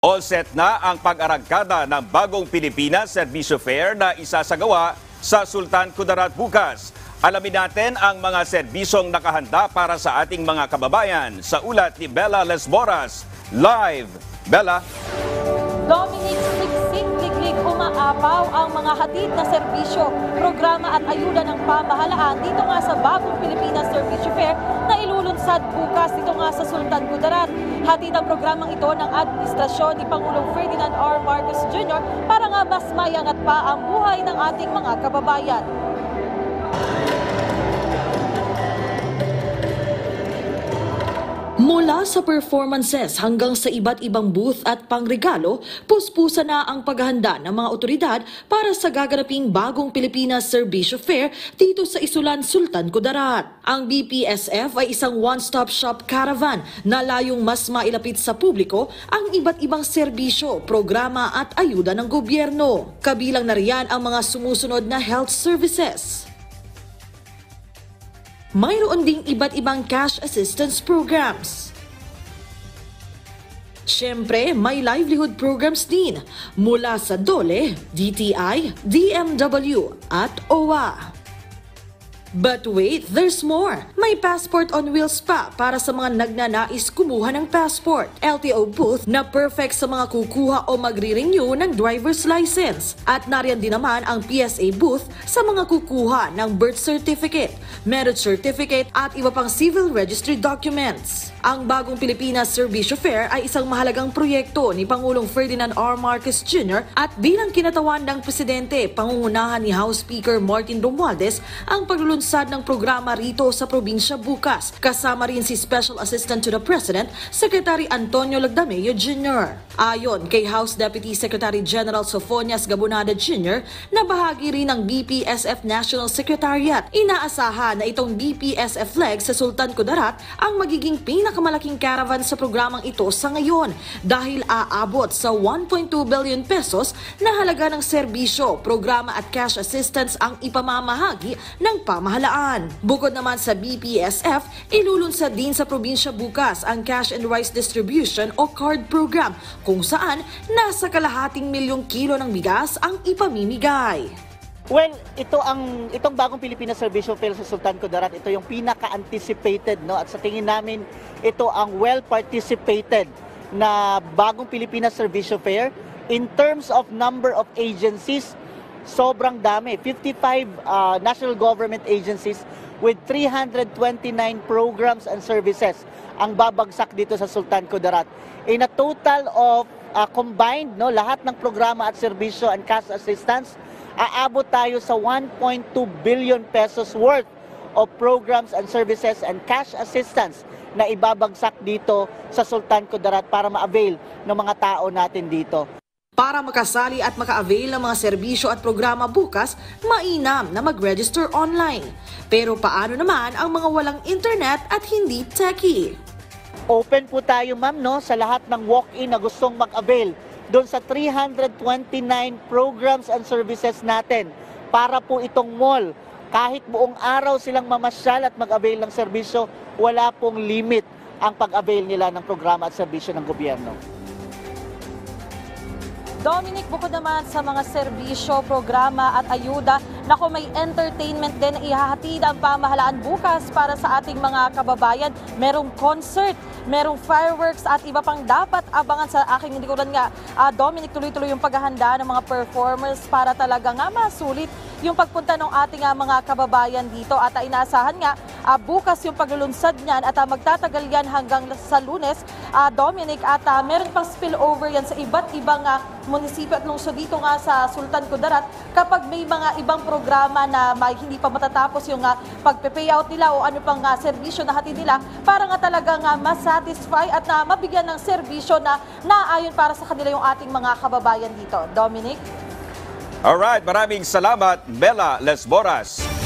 All set na ang pag-arangkada ng bagong Pilipinas Serbisyo Fair na isasagawa sa Sultan Kudarat bukas. Alamin natin ang mga serbisyong nakahanda para sa ating mga kababayan sa ulat ni Bella Lesboras. Live, Bella. Dominic, siksik-liklik umaapaw ang mga hatid na serbisyo, programa at ayuda ng pamahalaan dito nga sa bagong Pilipinas Serbisyo Fair na ilulunsad bukas dito nga sa Sultan Kudarat. Hatid ang programang ito ng administrasyon ni Pangulong Ferdinand R. Marcos Jr. para nga mas mayangat pa ang buhay ng ating mga kababayan. Mula sa performances hanggang sa iba't ibang booth at pangregalo, puspusa na ang paghahanda ng mga otoridad para sa gaganaping bagong Pilipinas Serbisyo Fair dito sa Isulan, Sultan Kudarat. Ang BPSF ay isang one-stop shop caravan na layong mas mailapit sa publiko ang iba't ibang serbisyo, programa at ayuda ng gobyerno. Kabilang na riyan ang mga sumusunod na health services. Mayroon ding iba't ibang cash assistance programs. Siyempre, may livelihood programs din mula sa DOLE, DTI, DMW at OWA. But wait, there's more. May passport on wheels pa para sa mga nagnanais kumuha ng passport. LTO booth na perfect sa mga kukuha o magre-renew ng driver's license. At nariyan din naman ang PSA booth sa mga kukuha ng birth certificate, marriage certificate at iba pang civil registry documents. Ang bagong Pilipinas Serbisyo Fair ay isang mahalagang proyekto ni Pangulong Ferdinand R. Marcos Jr. at bilang kinatawan ng Presidente, pangungunahan ni House Speaker Martin Romualdez ang paglulunsad ng programa rito sa probinsya bukas. Kasama rin si Special Assistant to the President, Secretary Antonio Lagdameo Jr. Ayon kay House Deputy Secretary General Sofonias Gabonada Jr. na bahagi rin ng BPSF National Secretariat, inaasahan na itong BPSF leg sa Sultan Kudarat ang magiging pinakamalaking caravan sa programang ito sa ngayon dahil aabot sa 1.2 billion pesos na halaga ng serbisyo, programa at cash assistance ang ipamamahagi ng pamahalaan. Bukod naman sa BPSF, ilulunsad din sa probinsya bukas ang Cash and Rice Distribution o CARD program kung saan nasa kalahating milyong kilo ng bigas ang ipamimigay. Well, itong bagong Pilipinas Serbisyo Fair sa Sultan Kudarat, ito yung pinaka-anticipated, no? At sa tingin namin, ito ang well-participated na bagong Pilipinas Serbisyo Fair. In terms of number of agencies, sobrang dami. 55 national government agencies with 329 programs and services ang babagsak dito sa Sultan Kudarat. In a total of combined, no, lahat ng programa at serbisyo and cash assistance, aabot tayo sa 1.2 billion pesos worth of programs and services and cash assistance na ibabagsak dito sa Sultan Kudarat para ma-avail ng mga tao natin dito. Para makasali at maka-avail ng mga serbisyo at programa bukas, mainam na mag-register online. Pero paano naman ang mga walang internet at hindi techie? Open po tayo, ma'am, no, sa lahat ng walk-in na gustong mag-avail doon sa 329 programs and services natin para po itong mall. Kahit buong araw silang mamasyal at mag-avail ng serbisyo, wala pong limit ang pag-avail nila ng programa at serbisyo ng gobyerno. Dominic, bukod naman sa mga serbisyo, programa at ayuda, naku, may entertainment din na ihahatid ang pamahalaan bukas para sa ating mga kababayan. Merong concert, merong fireworks at iba pang dapat abangan sa aking likuran nga. Dominic, tuloy-tuloy yung paghahanda ng mga performers para talaga nga masulit yung pagpunta ng ating mga kababayan dito. At inaasahan nga, bukas yung paglulunsad niyan at magtatagal yan hanggang sa Lunes, Dominic, at meron pang spillover yan sa iba't ibang munisipyo at lungsod dito nga sa Sultan Kudarat kapag may mga ibang programa na hindi pa matatapos yung pagpe-payout nila o ano pang serbisyo na hatid nila para nga talaga masatisfy at mabigyan ng serbisyo na naayon para sa kanila yung ating mga kababayan dito. Dominic? Alright, maraming salamat, Bella Lesboras.